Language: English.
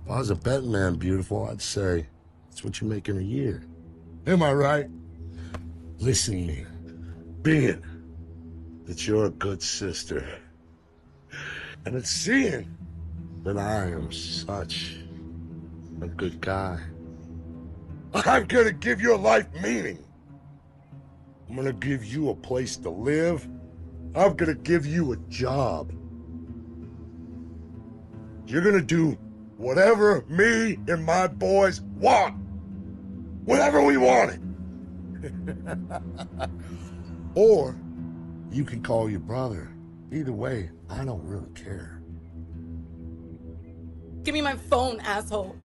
I was a betting man, beautiful, I'd say it's what you make in a year. Am I right? Listen to me. Being that you're a good sister, and it's seeing that I am such a good guy, I'm gonna give your life meaning. I'm gonna give you a place to live. I'm gonna give you a job. You're gonna do whatever me and my boys want. Whatever we want it. Or you can call your brother. Either way, I don't really care. Give me my phone, asshole.